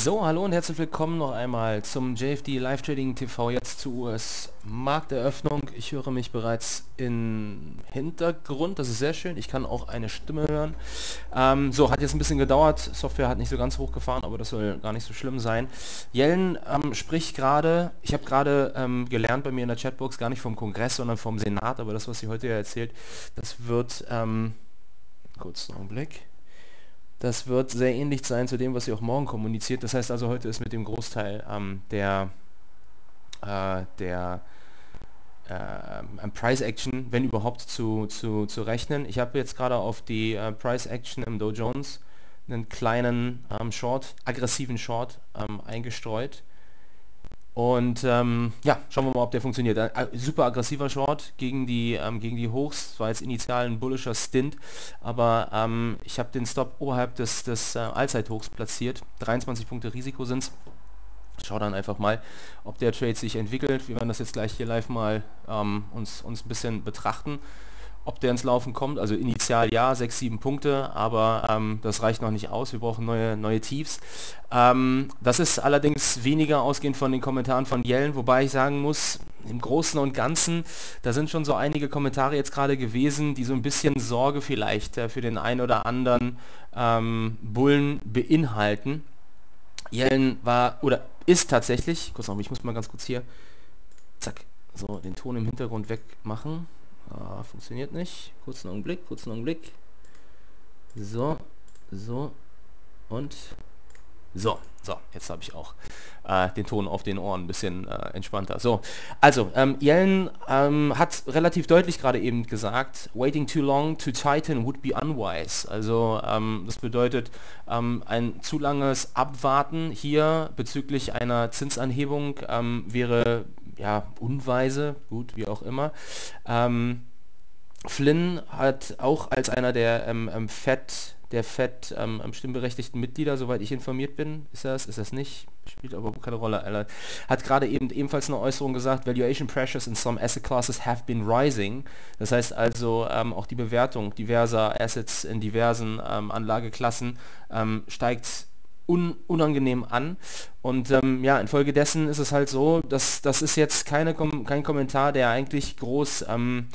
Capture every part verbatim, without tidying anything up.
So, hallo und herzlich willkommen noch einmal zum J F D Live Trading T V, jetzt zur U S-Markteröffnung. Ich höre mich bereits im Hintergrund, das ist sehr schön. Ich kann auch eine Stimme hören. Ähm, so, hat jetzt ein bisschen gedauert, Software hat nicht so ganz hochgefahren, aber das soll gar nicht so schlimm sein. Yellen ähm, spricht gerade, ich habe gerade ähm, gelernt bei mir in der Chatbox, gar nicht vom Kongress, sondern vom Senat, aber das, was sie heute ja erzählt, das wird, ähm, kurz noch einen Blick. Das wird sehr ähnlich sein zu dem, was sie auch morgen kommuniziert. Das heißt also, heute ist mit dem Großteil ähm, der, äh, der äh, Price Action, wenn überhaupt, zu, zu, zu rechnen. Ich habe jetzt gerade auf die äh, Price Action im Dow Jones einen kleinen ähm, Short, aggressiven Short ähm, eingestreut. Und ähm, ja, schauen wir mal, ob der funktioniert. Ein super aggressiver Short gegen die, ähm, gegen die Hochs. Das war jetzt initial ein bullischer Stint, aber ähm, ich habe den Stop oberhalb des, des äh, Allzeithochs platziert. dreiundzwanzig Punkte Risiko sind es. Schau dann einfach mal, ob der Trade sich entwickelt. Wir werden das jetzt gleich hier live mal ähm, uns, uns ein bisschen betrachten. Ob der ins Laufen kommt, also initial ja, sechs, sieben Punkte, aber ähm, das reicht noch nicht aus, wir brauchen neue, neue Tiefs. Ähm, das ist allerdings weniger ausgehend von den Kommentaren von Yellen, wobei ich sagen muss, im Großen und Ganzen, da sind schon so einige Kommentare jetzt gerade gewesen, die so ein bisschen Sorge vielleicht äh, für den einen oder anderen ähm, Bullen beinhalten. Yellen war, oder ist tatsächlich, kurz noch, ich muss mal ganz kurz hier, zack, so den Ton im Hintergrund wegmachen. Ah, funktioniert nicht. Kurzen Augenblick, kurzen Augenblick. So, so und so, so. Jetzt habe ich auch äh, den Ton auf den Ohren ein bisschen äh, entspannter. So, also ähm, Yellen ähm, hat relativ deutlich gerade eben gesagt, waiting too long to tighten would be unwise. Also ähm, das bedeutet, ähm, ein zu langes Abwarten hier bezüglich einer Zinsanhebung ähm, wäre ja unweise, gut, wie auch immer. Ähm, Flynn hat auch als einer der ähm, ähm, Fed, der Fed ähm, stimmberechtigten Mitglieder, soweit ich informiert bin, ist das, ist das nicht, spielt aber keine Rolle, Alter, hat gerade eben ebenfalls eine Äußerung gesagt, Valuation pressures in some asset classes have been rising. Das heißt also, ähm, auch die Bewertung diverser Assets in diversen ähm, Anlageklassen ähm, steigt Un unangenehm an und ähm, ja, infolgedessen ist es halt so, dass das ist jetzt keine Kom kein Kommentar, der eigentlich groß ähm,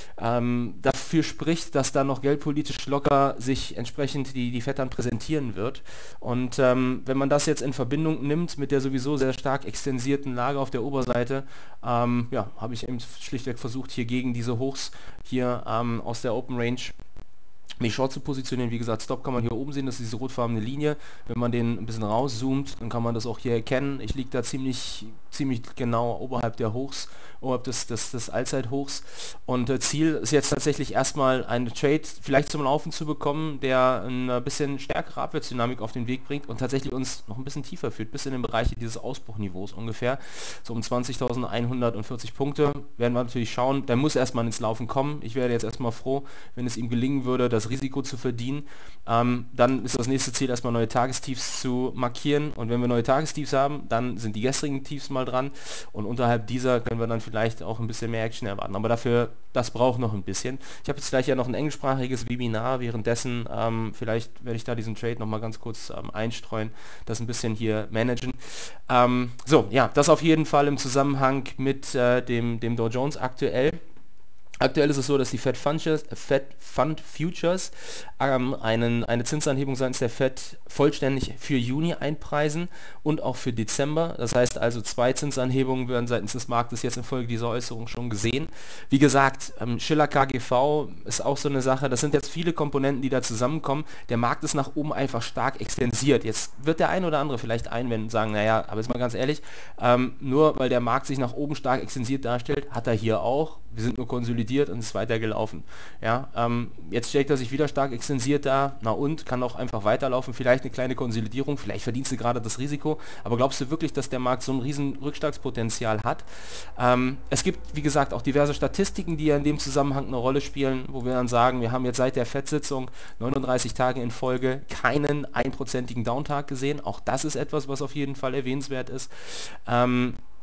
ähm, dafür spricht, dass da noch geldpolitisch locker sich entsprechend die, die Fed dann präsentieren wird. Und ähm, wenn man das jetzt in Verbindung nimmt mit der sowieso sehr stark extensierten Lage auf der Oberseite, ähm, ja, habe ich eben schlichtweg versucht, hier gegen diese Hochs hier ähm, aus der Open Range mich short zu positionieren. Wie gesagt, Stop kann man hier oben sehen, das ist diese rotfarbene Linie. Wenn man den ein bisschen rauszoomt, dann kann man das auch hier erkennen. Ich liege da ziemlich, ziemlich genau oberhalb der Hochs, oberhalb des, des, des Allzeithochs. Und äh, Ziel ist jetzt tatsächlich erstmal einen Trade vielleicht zum Laufen zu bekommen, der ein bisschen stärkere Abwärtsdynamik auf den Weg bringt und tatsächlich uns noch ein bisschen tiefer führt, bis in den Bereich dieses Ausbruchniveaus ungefähr. So um zwanzigtausendeinhundertvierzig Punkte werden wir natürlich schauen. Der muss erstmal ins Laufen kommen. Ich wäre jetzt erstmal froh, wenn es ihm gelingen würde, das Risiko zu verdienen. Ähm, dann ist das nächste Ziel, erstmal neue Tagestiefs zu markieren. Und wenn wir neue Tagestiefs haben, dann sind die gestrigen Tiefs mal dran. Und unterhalb dieser können wir dann vielleicht auch ein bisschen mehr Action erwarten. Aber dafür, das braucht noch ein bisschen. Ich habe jetzt gleich ja noch ein englischsprachiges Webinar. Währenddessen, ähm, vielleicht werde ich da diesen Trade nochmal ganz kurz ähm, einstreuen, das ein bisschen hier managen. Ähm, so, ja, das auf jeden Fall im Zusammenhang mit äh, dem, dem Dow Jones aktuell. Aktuell ist es so, dass die Fed Futures, Fed Fund Futures ähm, einen, eine Zinsanhebung seitens der Fed vollständig für Juni einpreisen und auch für Dezember. Das heißt also, zwei Zinsanhebungen werden seitens des Marktes jetzt infolge dieser Äußerung schon gesehen. Wie gesagt, ähm, Schiller K G V ist auch so eine Sache. Das sind jetzt viele Komponenten, die da zusammenkommen. Der Markt ist nach oben einfach stark extensiert. Jetzt wird der ein oder andere vielleicht einwenden und sagen, naja, aber jetzt mal ganz ehrlich, ähm, nur weil der Markt sich nach oben stark extensiert darstellt, hat er hier auch. Wir sind nur konsolidiert und ist weiter gelaufen. Ja, ähm, jetzt stellt er sich wieder stark extensiert da, na und, kann auch einfach weiterlaufen, vielleicht eine kleine Konsolidierung, vielleicht verdienst du gerade das Risiko, aber glaubst du wirklich, dass der Markt so ein riesen Rückschlagspotenzial hat? Ähm, es gibt, wie gesagt, auch diverse Statistiken, die ja in dem Zusammenhang eine Rolle spielen, wo wir dann sagen, wir haben jetzt seit der Fed-Sitzung neununddreißig Tage in Folge keinen einprozentigen Downtag gesehen, auch das ist etwas, was auf jeden Fall erwähnenswert ist. Ähm,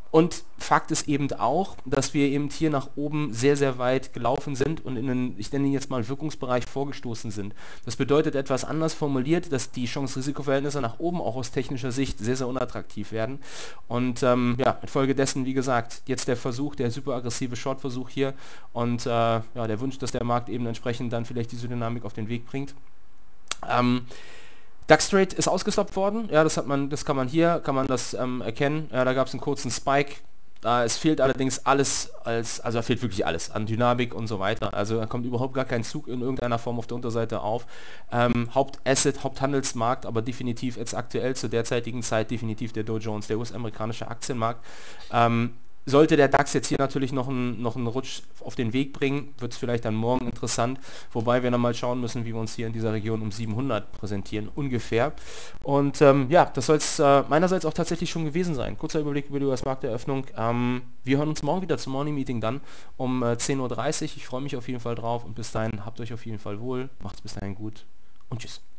Und Fakt ist eben auch, dass wir eben hier nach oben sehr, sehr weit gelaufen sind und in den, ich nenne ihn jetzt mal Wirkungsbereich vorgestoßen sind. Das bedeutet etwas anders formuliert, dass die Chance-Risiko-Verhältnisse nach oben auch aus technischer Sicht sehr, sehr unattraktiv werden. Und ähm, ja, infolgedessen, wie gesagt, jetzt der Versuch, der super aggressive Short-Versuch hier und äh, ja, der Wunsch, dass der Markt eben entsprechend dann vielleicht diese Dynamik auf den Weg bringt. Ähm, DAX Trade ist ausgestoppt worden, ja, das hat man, das kann man hier, kann man das ähm, erkennen, ja, da gab es einen kurzen Spike, äh, es fehlt allerdings alles, als, also da fehlt wirklich alles an Dynamik und so weiter, also da kommt überhaupt gar kein Zug in irgendeiner Form auf der Unterseite auf, ähm, Hauptasset, Haupthandelsmarkt, aber definitiv jetzt aktuell zur derzeitigen Zeit definitiv der Dow Jones, der U S-amerikanische Aktienmarkt. ähm, Sollte der DAX jetzt hier natürlich noch einen, noch einen Rutsch auf den Weg bringen, wird es vielleicht dann morgen interessant, wobei wir dann mal schauen müssen, wie wir uns hier in dieser Region um siebenhundert präsentieren, ungefähr. Und ähm, ja, das soll es äh, meinerseits auch tatsächlich schon gewesen sein. Kurzer Überblick über die U S-Markteröffnung. Ähm, wir hören uns morgen wieder zum Morning Meeting dann um äh, zehn Uhr dreißig. Ich freue mich auf jeden Fall drauf und bis dahin habt euch auf jeden Fall wohl, macht's bis dahin gut und tschüss.